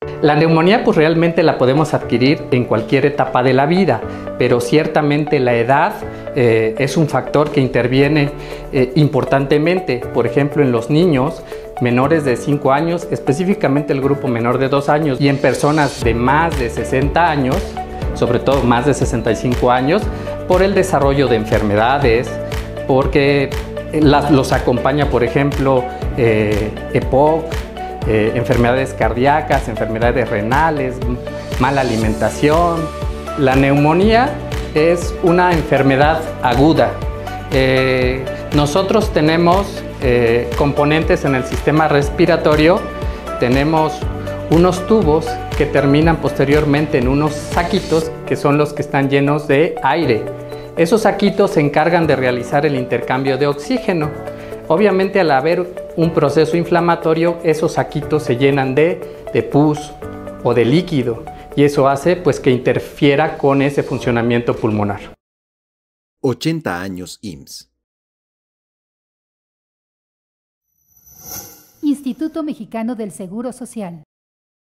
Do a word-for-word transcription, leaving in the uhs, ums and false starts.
La neumonía pues realmente la podemos adquirir en cualquier etapa de la vida, pero ciertamente la edad eh, es un factor que interviene eh, importantemente. Por ejemplo, en los niños menores de cinco años, específicamente el grupo menor de dos años, y en personas de más de sesenta años, sobre todo más de sesenta y cinco años, por el desarrollo de enfermedades, porque las, los acompaña, por ejemplo, eh, E P O C, Eh, enfermedades cardíacas, enfermedades renales, mala alimentación. La neumonía es una enfermedad aguda. Eh, nosotros tenemos eh, componentes en el sistema respiratorio, tenemos unos tubos que terminan posteriormente en unos saquitos que son los que están llenos de aire. Esos saquitos se encargan de realizar el intercambio de oxígeno. Obviamente, al haber un proceso inflamatorio, esos saquitos se llenan de, de pus o de líquido, y eso hace pues que interfiera con ese funcionamiento pulmonar. ochenta años I M S S. Instituto Mexicano del Seguro Social.